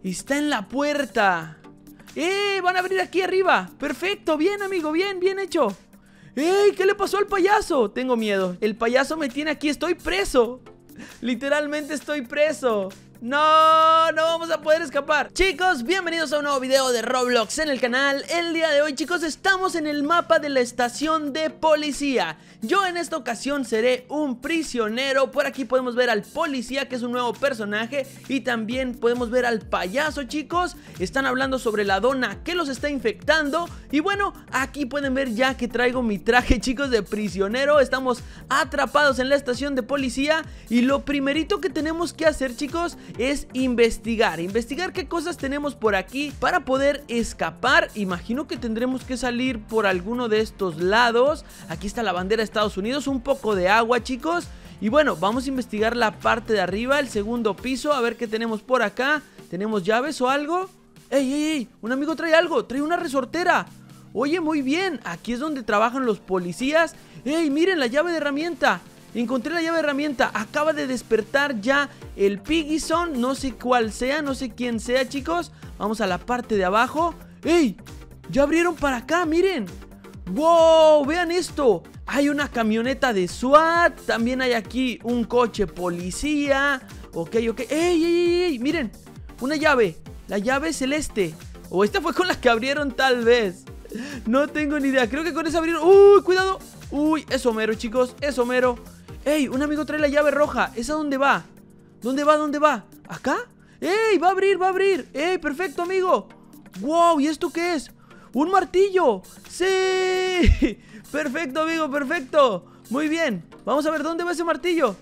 Está en la puerta. Van a abrir aquí arriba. Perfecto, bien amigo, bien, bien hecho. ¿Qué le pasó al payaso? Tengo miedo, el payaso me tiene aquí, estoy preso. Literalmente estoy preso. No, no vamos a poder escapar. Chicos, bienvenidos a un nuevo video de Roblox en el canal. El día de hoy, chicos, estamos en el mapa de la estación de policía. Yo en esta ocasión seré un prisionero. Por aquí podemos ver al policía, que es un nuevo personaje. Y también podemos ver al payaso, chicos. Están hablando sobre la dona que los está infectando. Y bueno, aquí pueden ver ya que traigo mi traje, chicos, de prisionero. Estamos atrapados en la estación de policía. Y lo primerito que tenemos que hacer, chicos, es investigar qué cosas tenemos por aquí para poder escapar. Imagino que tendremos que salir por alguno de estos lados. Aquí está la bandera de Estados Unidos, un poco de agua, chicos. Y bueno, vamos a investigar la parte de arriba, el segundo piso, a ver qué tenemos por acá. ¿Tenemos llaves o algo? ¡Ey! Un amigo trae algo, trae una resortera. Oye, muy bien, aquí es donde trabajan los policías. ¡Ey, miren la llave de herramienta! Encontré la llave de herramienta. Acaba de despertar ya el Piggyson. No sé cuál sea, no sé quién sea, chicos. Vamos a la parte de abajo. ¡Ey! Ya abrieron para acá, miren. ¡Wow! Vean esto. Hay una camioneta de SWAT. También hay aquí un coche policía. Ok. ¡Ey! Miren, una llave. La llave celeste. O esta fue con la que abrieron tal vez. No tengo ni idea. Creo que con esa abrieron. ¡Uy! Cuidado. ¡Uy! Es Homero, chicos. Es Homero. ¡Ey! Un amigo trae la llave roja. ¿Esa dónde va? ¿Dónde va? ¿Acá? ¡Ey! Va a abrir. ¡Ey! Perfecto, amigo. ¡Wow! ¿Y esto qué es? ¡Un martillo! ¡Sí! Perfecto, amigo, perfecto. Muy bien. Vamos a ver, ¿dónde va ese martillo?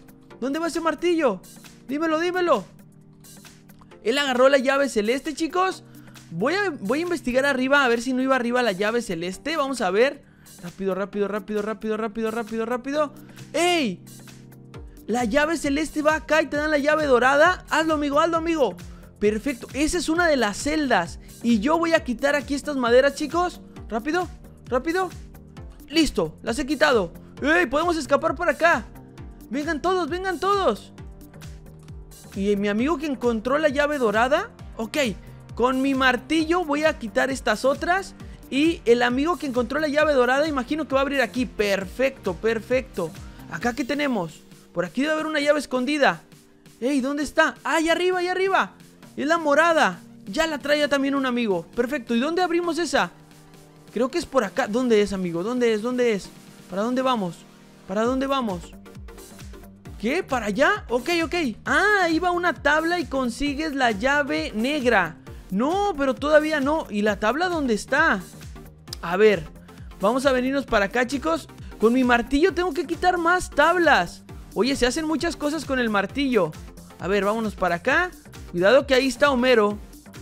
Dímelo. Él agarró la llave celeste, chicos. Voy a investigar arriba, a ver si no iba arriba la llave celeste. Vamos a ver. Rápido. ¡Ey! La llave celeste va acá y te dan la llave dorada. Hazlo, amigo. Perfecto, esa es una de las celdas. Y yo voy a quitar aquí estas maderas, chicos. Rápido. Listo, las he quitado. ¡Ey! Podemos escapar por acá. Vengan todos. Y mi amigo que encontró la llave dorada. Ok, con mi martillo voy a quitar estas otras. Y el amigo que encontró la llave dorada, imagino que va a abrir aquí. Perfecto. ¿Acá qué tenemos? Por aquí debe haber una llave escondida. ¡Ey! ¿Dónde está? ¡Ah, allá arriba! Es la morada. Ya la traía también un amigo. Perfecto. ¿Y dónde abrimos esa? Creo que es por acá. ¿Dónde es, amigo? ¿Dónde es? ¿Para dónde vamos? ¿Qué? ¿Para allá? Ok. Ah, ahí va una tabla y consigues la llave negra. No, pero todavía no. ¿Y la tabla dónde está? A ver, vamos a venirnos para acá, chicos. Con mi martillo tengo que quitar más tablas. Oye, se hacen muchas cosas con el martillo. A ver, vámonos para acá. Cuidado que ahí está Homero.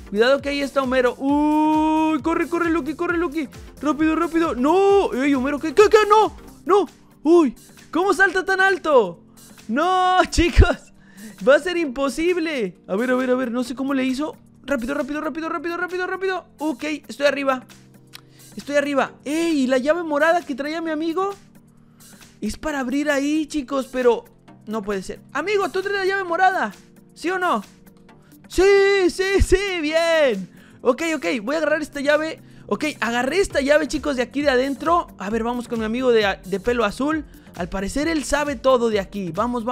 Uy, corre, Lucky. Rápido. No, ey, Homero, ¿qué? No. Uy, ¿cómo salta tan alto? No, chicos, va a ser imposible. A ver, no sé cómo le hizo. Rápido. Ok, estoy arriba. ¡Ey! ¿La llave morada que traía mi amigo? Es para abrir ahí, chicos, pero no puede ser. Amigo, ¿tú traes la llave morada? ¿Sí o no? ¡Sí! ¡Bien! Ok, voy a agarrar esta llave. Ok, agarré esta llave, chicos, de aquí de adentro. A ver, vamos con mi amigo de pelo azul. Al parecer él sabe todo de aquí. Vamos.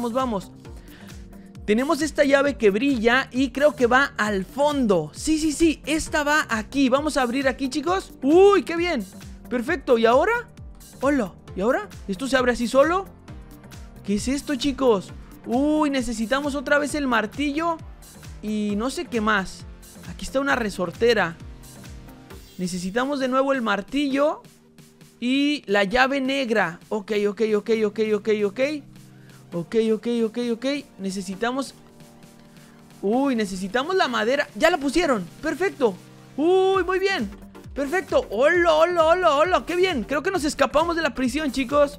Tenemos esta llave que brilla y creo que va al fondo. Sí, esta va aquí. Vamos a abrir aquí, chicos. ¡Uy, qué bien! Perfecto, ¿y ahora? ¡Hola! ¿Y ahora? ¿Esto se abre así solo? ¿Qué es esto, chicos? Uy, necesitamos otra vez el martillo y no sé qué más. Aquí está una resortera. Necesitamos de nuevo el martillo y la llave negra. Ok. Necesitamos... Uy, necesitamos la madera. ¡Ya la pusieron! ¡Perfecto! ¡Uy, muy bien! ¡Perfecto! ¡Hola! ¡Qué bien! Creo que nos escapamos de la prisión, chicos.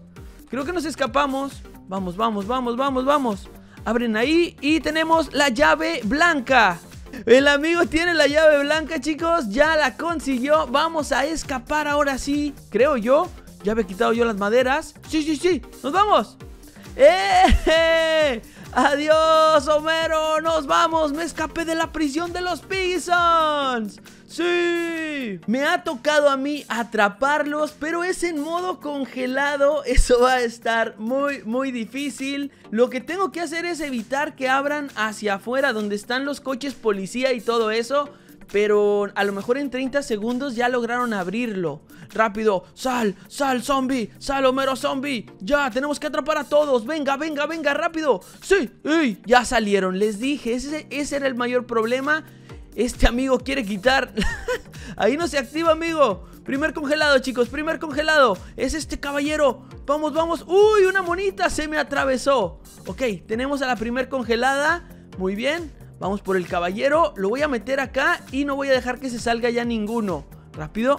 Vamos. Abren ahí y tenemos la llave blanca. El amigo tiene la llave blanca, chicos. Ya la consiguió. Vamos a escapar ahora sí, creo yo. Ya había quitado yo las maderas. Sí. ¡Nos vamos! Adiós, Homero, nos vamos. Me escapé de la prisión de los Piggisons. ¡Sí! Me ha tocado a mí atraparlos, pero es en modo congelado. Eso va a estar muy difícil. Lo que tengo que hacer es evitar que abran hacia afuera, donde están los coches policía y todo eso. Pero a lo mejor en 30 segundos ya lograron abrirlo. Rápido, sal zombie, sal Homero zombie. Ya, tenemos que atrapar a todos. Venga, rápido. Sí, ¡ey! Ya salieron, les dije, ese era el mayor problema. Este amigo quiere quitar. Ahí no se activa, amigo. Primer congelado, chicos, primer congelado. Es este caballero. Vamos. Uy, una monita se me atravesó. Ok, tenemos a la primer congelada. Muy bien, vamos por el caballero. Lo voy a meter acá y no voy a dejar que se salga ya ninguno. Rápido.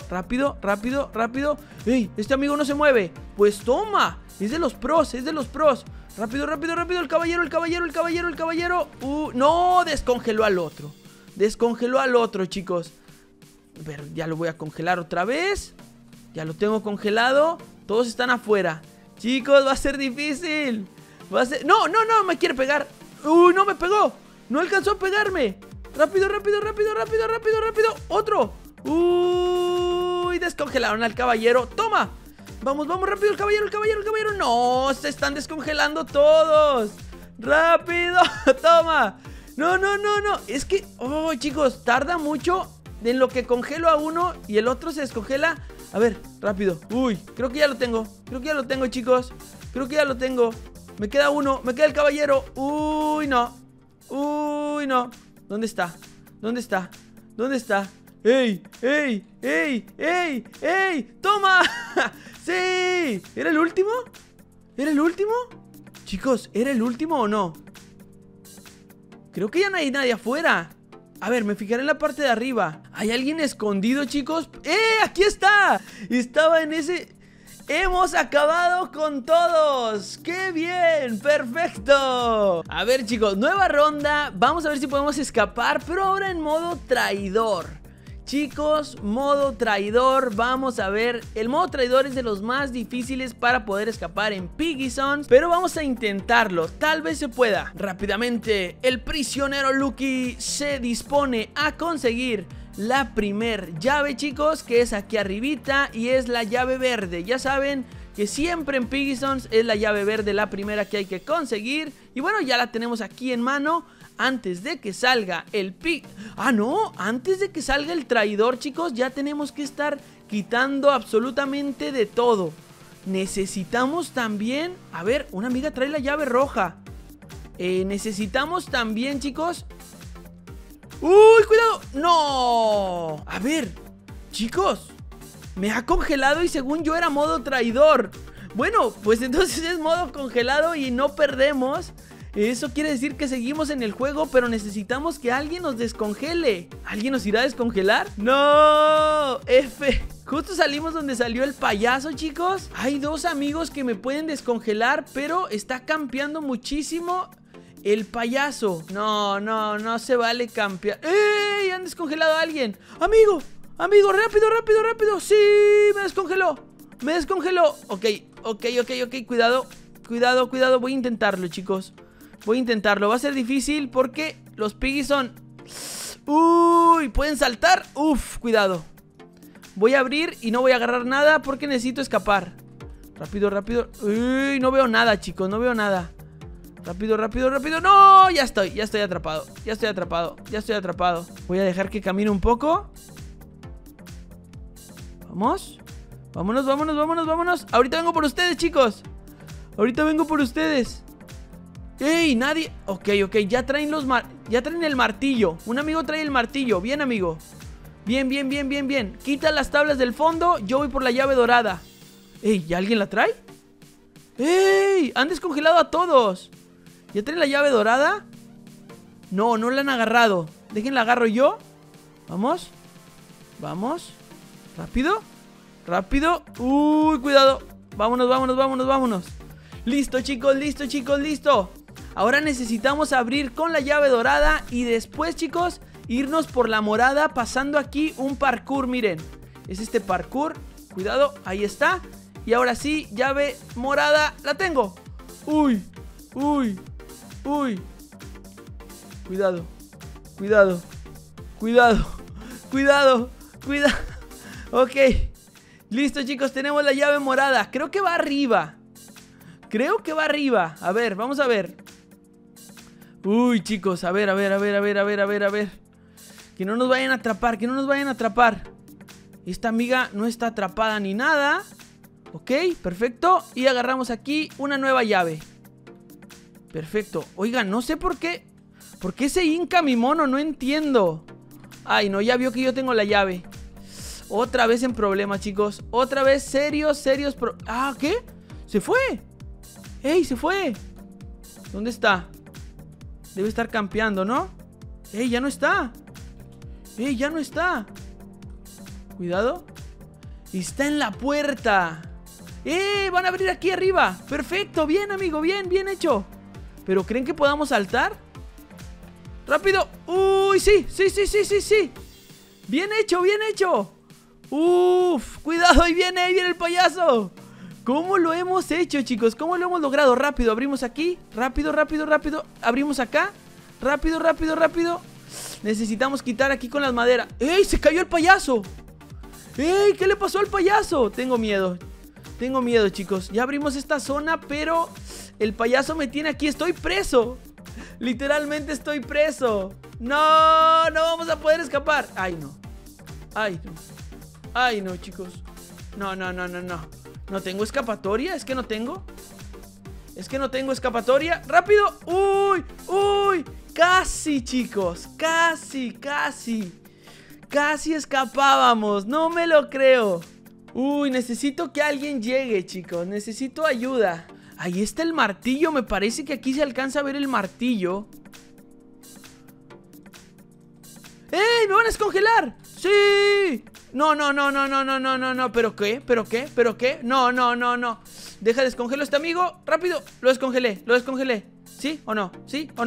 ¡Ey! Este amigo no se mueve. Pues toma, es de los pros. Rápido, el caballero. No, descongeló al otro, chicos. A ver, ya lo voy a congelar otra vez. Ya lo tengo congelado. Todos están afuera. Chicos, va a ser difícil. No, me quiere pegar. No me pegó. No alcanzó a pegarme. Rápido. Otro. Descongelaron al caballero. Toma. Vamos, rápido, el caballero. No, se están descongelando todos. Rápido. Toma. No. Es que, chicos, tarda mucho en lo que congelo a uno y el otro se descongela. A ver, rápido. Creo que ya lo tengo. Chicos. Me queda uno. Me queda el caballero. No. ¿Dónde está? ¡Ey! ¡Toma! ¡Sí! ¿Era el último? Chicos, ¿era el último o no? Creo que ya no hay nadie afuera. A ver, me fijaré en la parte de arriba. ¿Hay alguien escondido, chicos? ¡Aquí está! Estaba en ese... ¡Hemos acabado con todos! ¡Qué bien! ¡Perfecto! A ver, chicos, nueva ronda. Vamos a ver si podemos escapar, pero ahora en modo traidor. Chicos, modo traidor, vamos a ver. El modo traidor es de los más difíciles para poder escapar en Piggisons, pero vamos a intentarlo, tal vez se pueda. Rápidamente, el prisionero Lucky se dispone a conseguir la primer llave, chicos, que es aquí arribita y es la llave verde. Ya saben que siempre en Piggisons es la llave verde la primera que hay que conseguir. Y bueno, ya la tenemos aquí en mano. Antes de que salga el antes de que salga el traidor, chicos, ya tenemos que estar quitando absolutamente de todo. Necesitamos también... A ver, una amiga trae la llave roja. Necesitamos también, chicos... ¡Cuidado! ¡No! A ver, chicos, me ha congelado y según yo era modo traidor. Bueno, pues entonces es modo congelado y no perdemos. Eso quiere decir que seguimos en el juego, pero necesitamos que alguien nos descongele. ¿Alguien nos irá a descongelar? ¡No! F. Justo salimos donde salió el payaso, chicos. Hay dos amigos que me pueden descongelar, pero está campeando muchísimo el payaso. No se vale campear. ¡Ey! Han descongelado a alguien. Amigo, rápido. Sí, me descongeló. Ok. Cuidado. Voy a intentarlo, chicos. Va a ser difícil porque los Piggies son... ¿pueden saltar? Cuidado. Voy a abrir y no voy a agarrar nada porque necesito escapar. Rápido. No veo nada, chicos, Rápido. ¡No! Ya estoy atrapado. Voy a dejar que camine un poco. Vamos. Vámonos. Ahorita vengo por ustedes, chicos. ¡Ey! Nadie... Ok, ya traen el martillo. Un amigo trae el martillo. Bien, amigo. Bien. Quita las tablas del fondo. Yo voy por la llave dorada. ¡Ey! ¿Ya alguien la trae? ¡Ey! Han descongelado a todos. ¿Ya traen la llave dorada? No la han agarrado. Déjenla agarro yo. Vamos. Rápido. Cuidado. Vámonos. Listo, chicos. Ahora necesitamos abrir con la llave dorada y después, chicos, irnos por la morada pasando aquí un parkour, miren. Es este parkour. Cuidado, ahí está. Y ahora sí, llave morada, la tengo. Uy. Cuidado. Cuidado. Cuidado. Cuidado. Cuidado. Ok. Listo, chicos, tenemos la llave morada. Creo que va arriba. Creo que va arriba. A ver, vamos a ver. Uy, chicos, a ver. Que no nos vayan a atrapar, que no nos vayan a atrapar. Esta amiga no está atrapada ni nada. Ok, perfecto. Y agarramos aquí una nueva llave. Perfecto. Oigan, no sé por qué. ¿Por qué se hinca mi mono? No entiendo. Ay, no, ya vio que yo tengo la llave. Otra vez en problemas, chicos. Otra vez serios Ah, ¿qué? ¿Se fue? ¡Ey, se fue! ¿Dónde está? Debe estar campeando, ¿no? ¡Ey, ya no está! ¡Ey, ya no está! Cuidado. Está en la puerta. Van a abrir aquí arriba. Perfecto, bien, amigo, bien hecho. ¿Pero creen que podamos saltar? ¡Rápido! ¡Uy, sí! Bien hecho. ¡Uf! ¡Cuidado! Ahí viene el payaso. ¿Cómo lo hemos hecho, chicos? ¿Cómo lo hemos logrado? Rápido, abrimos aquí. Rápido. Abrimos acá. Rápido. Necesitamos quitar aquí con las maderas. ¡Ey! ¡Se cayó el payaso! ¡Ey! ¿Qué le pasó al payaso? Tengo miedo, chicos. Ya abrimos esta zona, pero el payaso me tiene aquí. Estoy preso. Literalmente estoy preso. No vamos a poder escapar. Ay, no, chicos. No. ¿No tengo escapatoria? ¿Es que no tengo escapatoria? ¡Rápido! ¡Uy! Casi, chicos. Casi escapábamos. No me lo creo. Uy, necesito que alguien llegue, chicos. Necesito ayuda. Ahí está el martillo. Me parece que aquí se alcanza a ver el martillo. ¡Ey! ¡Me van a descongelar! ¡Sí! No. ¿Pero qué? No. Deja descongelo a este amigo. Rápido. Lo descongelé. ¿Sí o no?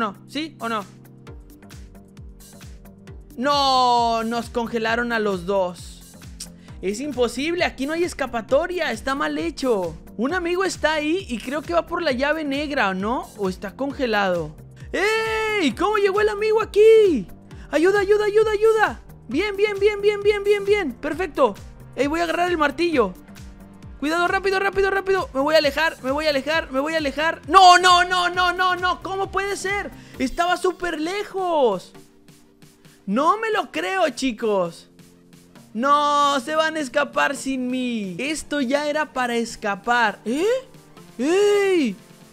No, nos congelaron a los dos. Es imposible, aquí no hay escapatoria. Está mal hecho. Un amigo está ahí y creo que va por la llave negra, ¿no? O está congelado. ¡Ey! ¿Cómo llegó el amigo aquí? ¡Ayuda! Bien. Perfecto. ¡Ey! Voy a agarrar el martillo. Cuidado, rápido. Me voy a alejar. No. ¿Cómo puede ser? Estaba súper lejos. No me lo creo, chicos. No, se van a escapar sin mí. Esto ya era para escapar. ¡Ey!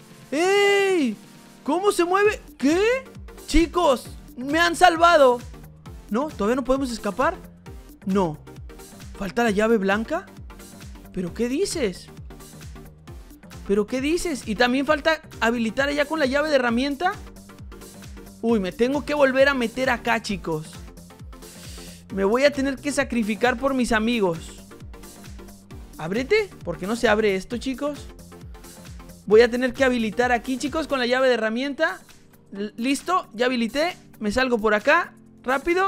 ¿Cómo se mueve? ¿Qué? Chicos, me han salvado. ¿No? ¿Todavía no podemos escapar? No. ¿Falta la llave blanca? ¿Pero qué dices? Y también falta habilitar allá con la llave de herramienta. Uy, me tengo que volver a meter acá, chicos. Me voy a tener que sacrificar por mis amigos. ¿Ábrete? ¿Por qué no se abre esto, chicos? Voy a tener que habilitar aquí, chicos, con la llave de herramienta. Listo, ya habilité. Me salgo por acá. Rápido.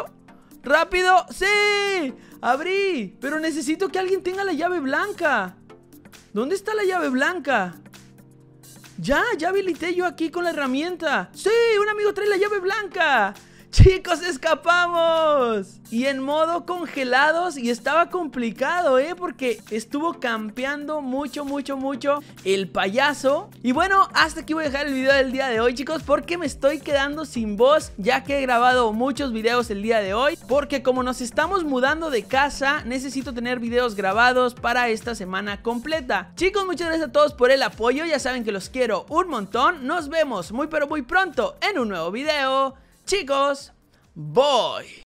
¡Sí! ¡Abrí! Pero necesito que alguien tenga la llave blanca. ¿Dónde está la llave blanca? Ya habilité yo aquí con la herramienta. ¡Sí! ¡Un amigo trae la llave blanca! ¡Chicos, escapamos! Y en modo congelados. Y estaba complicado, porque estuvo campeando mucho el payaso. Y bueno, hasta aquí voy a dejar el video del día de hoy, chicos, porque me estoy quedando sin voz, ya que he grabado muchos videos el día de hoy. Porque como nos estamos mudando de casa, necesito tener videos grabados para esta semana completa. Chicos, muchas gracias a todos por el apoyo. Ya saben que los quiero un montón. Nos vemos muy pero muy pronto en un nuevo video. Chicos, voy.